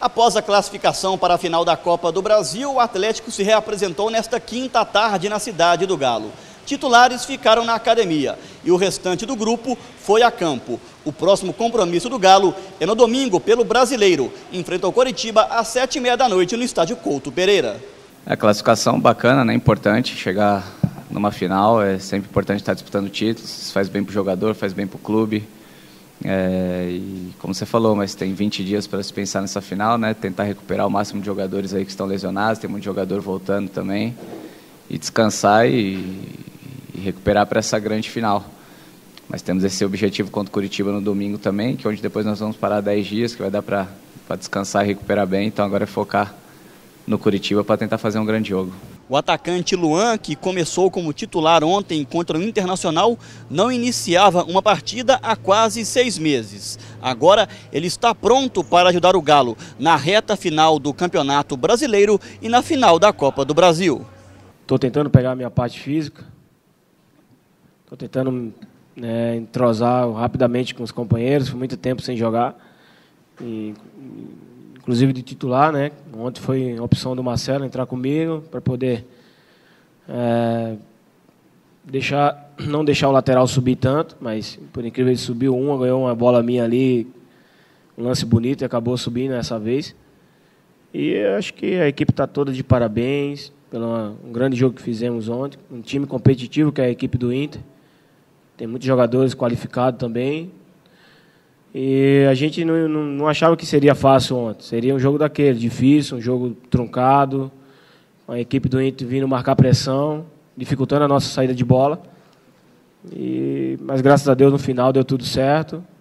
Após a classificação para a final da Copa do Brasil, o Atlético se reapresentou nesta quinta tarde na cidade do Galo. Titulares ficaram na academia e o restante do grupo foi a campo. O próximo compromisso do Galo é no domingo pelo Brasileiro. Enfrenta o Coritiba às 7h30 da noite no estádio Couto Pereira. A classificação bacana, né? Importante chegar numa final, é sempre importante estar disputando títulos, faz bem para o jogador, faz bem para o clube. E como você falou, mas tem 20 dias para se pensar nessa final, né? Tentar recuperar o máximo de jogadores aí que estão lesionados, tem muito jogador voltando também, e descansar e recuperar para essa grande final. Mas temos esse objetivo contra o Curitiba no domingo também, que é onde depois nós vamos parar 10 dias, que vai dar para descansar e recuperar bem. Então agora é focar no Curitiba para tentar fazer um grande jogo. O atacante Luan, que começou como titular ontem contra o Internacional, não iniciava uma partida há quase 6 meses. Agora ele está pronto para ajudar o Galo na reta final do Campeonato Brasileiro e na final da Copa do Brasil. Estou tentando pegar a minha parte física, estou tentando entrosar rapidamente com os companheiros, foi muito tempo sem jogar, inclusive de titular, né? Ontem foi a opção do Marcelo entrar comigo para poder não deixar o lateral subir tanto, mas por incrível ele subiu ganhou uma bola minha ali, um lance bonito e acabou subindo essa vez. E acho que a equipe está toda de parabéns pelo um grande jogo que fizemos ontem, um time competitivo que é a equipe do Inter, tem muitos jogadores qualificados também. E a gente não achava que seria fácil ontem. Seria um jogo daquele, difícil, um jogo truncado, a equipe do Inter vindo marcar pressão, dificultando a nossa saída de bola. Mas graças a Deus no final deu tudo certo.